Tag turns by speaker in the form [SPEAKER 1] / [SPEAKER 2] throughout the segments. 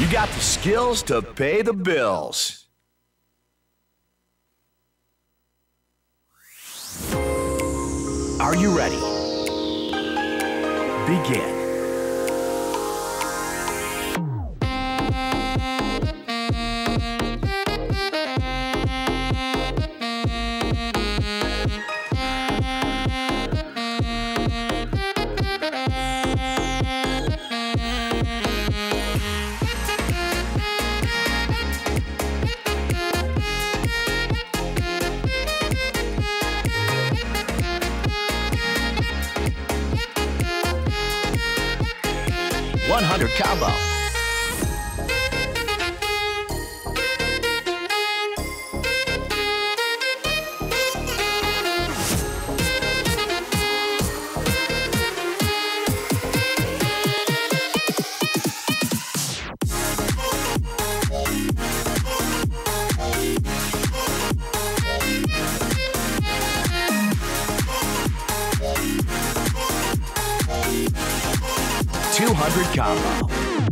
[SPEAKER 1] You got the skills to pay the bills. Are you ready? Begin. Combo. $200 combo.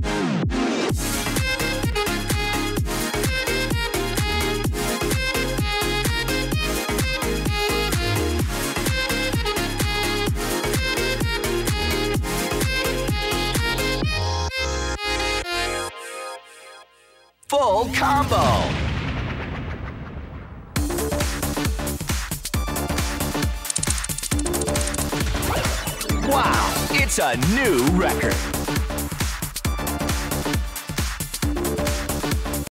[SPEAKER 1] Full combo. Wow, it's a new record.